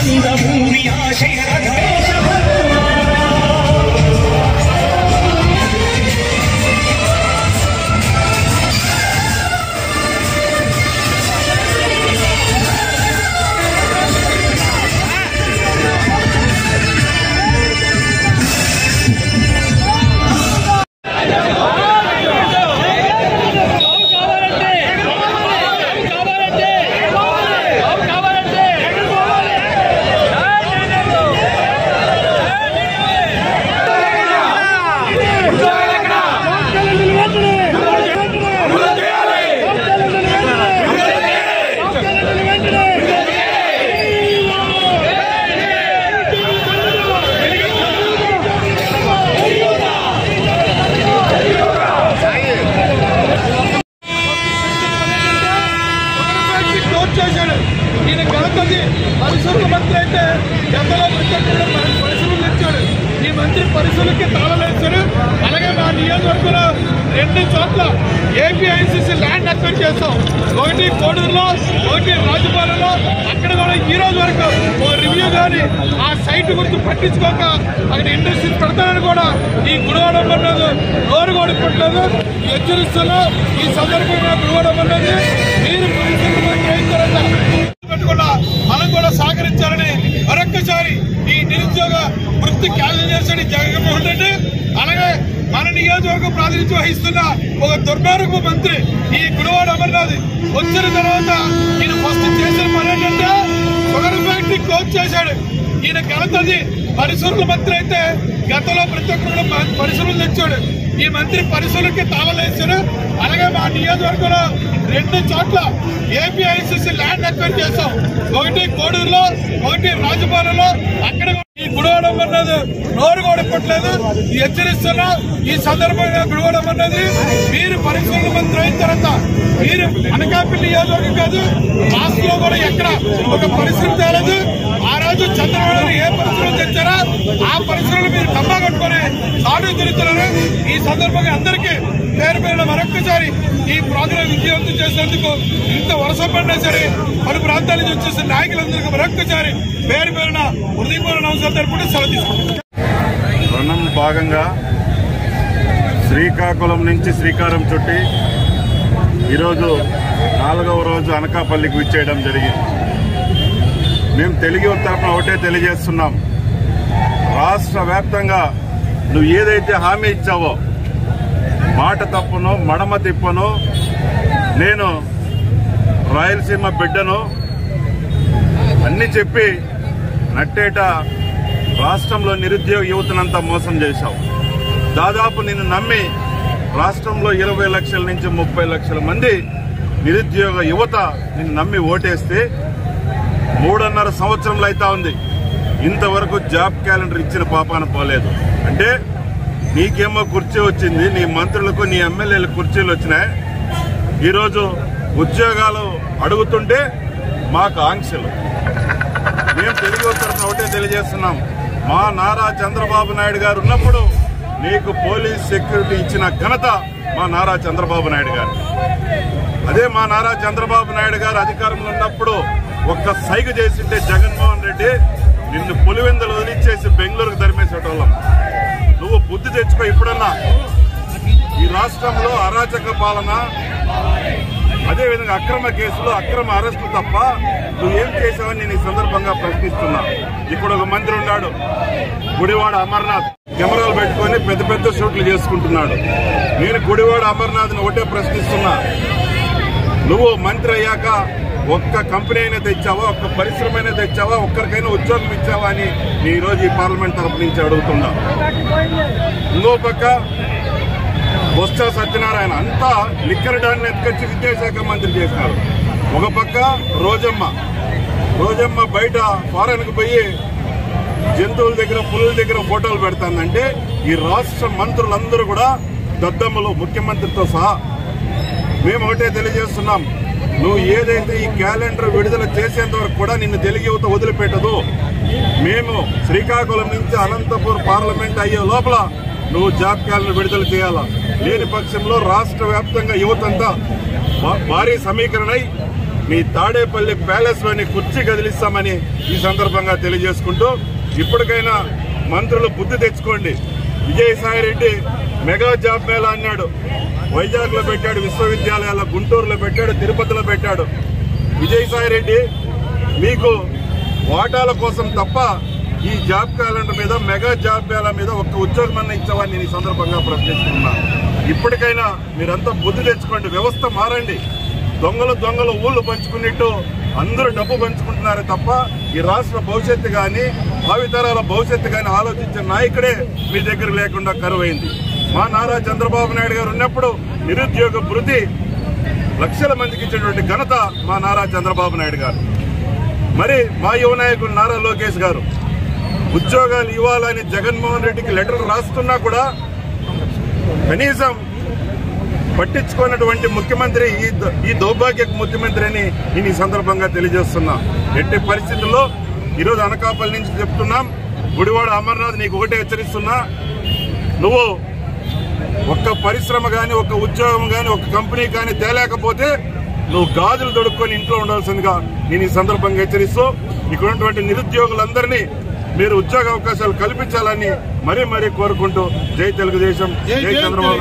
పరిశుభ్ర మంత్రి అయితే గతంలో పరిశుభ్రం తెచ్చాడు. ఈ మంత్రి పరిశుభ్రకి తాళలేశాడు. అలాగే మా నియోజకవర్గంలో 2 చోట్ల ఏపీఐసీసీ ల్యాండ్ అక్వైర్ చేస్తాం. ఒకటి కోడూరులో, ఒకటి రాజుపాలెంలో. అక్కడ కూడా ఈ రోజు వరకు రివ్యూ కానీ ఆ సైట్ గురించి పట్టించుకోక అక్కడ ఇండస్ట్రీస్ పెడతానని కూడా ఈ గుడివాడ అన్నది నోరు కూడా పెట్టలేదు. హెచ్చరిస్తున్నా ఈ సందర్భంగా గుడివాడ అన్నది మీరు పెట్టుకున్నా మనం కూడా సహకరించాలని మరొక్కసారి ఈ నిరుద్యోగ వృత్తి క్యాన్సిల్ చేశాడు జగన్మోహన్ రెడ్డి. అలాగే మన నియోజకవర్గం ప్రాతినిధ్యం వహిస్తున్న ఒక దుర్మార్గపు మంత్రి ఈ గుడివాడ అమర్నాథ్ వచ్చిన తర్వాత ఈయన ఫస్ట్ చేసిన పని ఏంటంటే షుగర్ ఫ్యాక్టరీ క్లోజ్ చేశాడు. ఈయన ఘనతది పరిశుభ్ర మంత్రి అయితే గతంలో ప్రతి ఒక్కరు పరిశుభ్రం తెచ్చాడు. ఈ మంత్రి పరిశుభ్రకి తాళలేశాడు. అలాగే మా నియోజకవర్గంలో 2 చోట్ల ఏపీఐసీసీ ల్యాండ్ అక్వైర్ చేస్తాం. ఒకటి కోడూరులో, ఒకటి రాజుపాలెంలో. అక్కడ ఈ గుడివాడ అన్నది నోరు కూడా పెట్టలేదు. హెచ్చరిస్తున్నా ఈ సందర్భంగా గుడివాడ అన్నది మీరు పరిశుభ్ర మంత్రి అయిన తర్వాత మీరు అనకాపల్లి నియోజకవర్గం కాదు రాష్ట్రంలో కూడా ఎక్కడ ఒక పరిశ్రమ తేలేదు. ఆ రోజు చంద్రబాబు ఏ పరిశ్రమలు తెచ్చారో ఆ పరిశ్రమలు మీరు డబ్బా కట్టుకుని సాగు తిరుగుతున్నారు. ఈ సందర్భంగా అందరికీ పేరు పేరున మరొక్కసారి ఈ ప్రోగ్రాం విజయవంతం చేసేందుకు ఇంత వరుస పడినా సరే పలు ప్రాంతాల నుంచి వచ్చేసిన నాయకులందరికీ మరొక్కసారి పేరు పేరున హృదయపూర్వక నమస్కారం తెలుపుకుంటూ సెలవు తీసుకుంటాం. భాగంగా శ్రీకాకుళం నుంచి శ్రీకారం చుట్టి ఈరోజు 4వ రోజు అనకాపల్లికి విచ్చేయడం జరిగింది. మేము తెలుగు తరఫున ఒకటే తెలియజేస్తున్నాం. రాష్ట్ర వ్యాప్తంగా నువ్వు ఏదైతే హామీ ఇచ్చావో మాట తప్పును మడమ తిప్పను, నేను రాయలసీమ బిడ్డను అన్ని చెప్పి నట్టేట రాష్ట్రంలో నిరుద్యోగ యువతనంతా మోసం చేశావు. దాదాపు నిన్ను నమ్మి రాష్ట్రంలో 20 లక్షల నుంచి 30 లక్షల మంది నిరుద్యోగ యువత నిన్ను నమ్మి ఓటేస్తే 3.5 సంవత్సరంలో అయితా ఉంది. ఇంతవరకు జాబ్ క్యాలెండర్ ఇచ్చిన పాపాన పోలేదు. అంటే నీకేమో కుర్చీ వచ్చింది, నీ మంత్రులకు నీ ఎమ్మెల్యేలకు కుర్చీలు వచ్చినాయి. ఈరోజు ఉద్యోగాలు అడుగుతుంటే మాకు ఆంక్షలు. మేము తెలుగు తరఫున ఒకటే తెలియజేస్తున్నాం. మా నారా చంద్రబాబు నాయుడు గారు ఉన్నప్పుడు నీకు పోలీస్ సెక్యూరిటీ ఇచ్చిన ఘనత మా నారా చంద్రబాబు నాయుడు గారు. అదే మా నారా చంద్రబాబు నాయుడు గారు అధికారంలో ఉన్నప్పుడు ఒక్క సైగ చేసింటే జగన్మోహన్ రెడ్డి నిన్ను పులివెందులు వదిలిచ్చేసి బెంగళూరుకు తరిమేసేటోళ్ళం. నువ్వు బుద్ధి తెచ్చుకో. ఇప్పుడన్నా ఈ రాష్ట్రంలో అరాచక పాలన, అదేవిధంగా అక్రమ కేసులు, అక్రమ అరెస్టులు తప్ప నువ్వేం చేసావని నేను ఈ సందర్భంగా ప్రశ్నిస్తున్నా. ఇప్పుడు ఒక మంత్రి ఉన్నాడు గుడివాడ అమర్నాథ్, కెమెరాలు పెట్టుకొని పెద్ద పెద్ద షూట్లు చేసుకుంటున్నాడు. నేను గుడివాడ అమర్నాథ్ని ఒకటే ప్రశ్నిస్తున్నా. నువ్వు మంత్రి అయ్యాక ఒక్క కంపెనీ అయినా తెచ్చావా, ఒక్క పరిశ్రమ అయినా తెచ్చావా, ఒక్కరికైనా ఉద్యోగం ఇచ్చావా అని ఈ రోజు ఈ పార్లమెంట్ తరఫు నుంచి అడుగుతున్నా. ఇంకో పక్క బొత్స సత్యనారాయణ అంతా లిక్కర్ డాన్ని ఎత్తుకొచ్చి విద్యాశాఖ మంత్రి చేశారు. ఒక పక్క రోజమ్మ బయట ఫారెన్కు పోయి జంతువుల దగ్గర, పులుల దగ్గర ఫోటోలు పెడతానంటే ఈ రాష్ట్ర మంత్రులందరూ కూడా దద్దమ్మలు, ముఖ్యమంత్రితో సహా. మేము ఒకటే తెలియజేస్తున్నాం. నువ్వు ఏదైతే ఈ క్యాలెండర్ విడుదల చేసేంత వరకు కూడా నిన్ను తెలుగు యువత వదిలిపెట్టదు. మేము శ్రీకాకుళం నుంచి అనంతపూర్ పార్లమెంట్ అయ్యే లోపల నువ్వు జాబ్ క్యాలెండర్ విడుదల చేయాలా. లేని పక్షంలో రాష్ట్ర వ్యాప్తంగా యువతంతా భారీ సమీకరణై మీ తాడేపల్లి ప్యాలెస్ లోని కుర్చీ కదిలిస్తామని ఈ సందర్భంగా తెలియజేసుకుంటూ ఇప్పటికైనా మంత్రులు బుద్ధి తెచ్చుకోండి. విజయసాయిరెడ్డి మెగా జాబ్ మేళా అన్నాడు, వైజాగ్ లో పెట్టాడు, విశ్వవిద్యాలయాల్లో గుంటూరులో పెట్టాడు, తిరుపతిలో పెట్టాడు. విజయసాయిరెడ్డి మీకు వాటాల కోసం తప్ప ఈ జాబ్ క్యాలెండర్ మీద మెగా జాబ్ మేళా మీద ఒక్క ఉద్యోగం అన్న ఇచ్చావని నేను ఈ సందర్భంగా ప్రశ్నిస్తున్నా. ఇప్పటికైనా మీరంతా బుద్ధి తెచ్చుకోండి, వ్యవస్థ మారండి. దొంగలు ఊళ్ళు పంచుకున్నట్టు అందరూ డబ్బు పంచుకుంటున్నారే తప్ప ఈ రాష్ట్ర భవిష్యత్తు కానీ భావితరాల భవిష్యత్తు కానీ ఆలోచించే నాయకుడే మీ దగ్గర లేకుండా కరువైంది. మా నారా చంద్రబాబు నాయుడు గారు ఉన్నప్పుడు నిరుద్యోగ భృతి లక్షల మందికి ఇచ్చినటువంటి ఘనత మా నారా చంద్రబాబు నాయుడు గారు. మరి మా యువ నాయకులు నారా లోకేష్ గారు ఉద్యోగాలు ఇవ్వాలని జగన్మోహన్ రెడ్డికి లెటర్ రాస్తున్నా కూడా కనీసం పట్టించుకున్నటువంటి ముఖ్యమంత్రి ఈ దౌర్భాగ్య ముఖ్యమంత్రి అని నేను ఈ సందర్భంగా తెలియజేస్తున్నా. ఎట్టి పరిస్థితుల్లో ఈరోజు అనకాపల్లి నుంచి చెప్తున్నాం, గుడివాడ అమర్నాథ్ నీకు ఒకటే హెచ్చరిస్తున్నా, నువ్వు ఒక్క పరిశ్రమ కానీ ఒక్క ఉద్యోగం కానీ ఒక్క కంపెనీ కానీ తేలేకపోతే నువ్వు గాజులు దొడుక్కొని ఇంట్లో ఉండాల్సిందిగా నేను ఈ సందర్భంగా హెచ్చరిస్తూ ఇక్కడ ఉన్నటువంటి నిరుద్యోగులందరినీ మీరు ఉద్యోగ అవకాశాలు కల్పించాలని మరీ కోరుకుంటూ జై తెలుగుదేశం, జై చంద్రబాబు.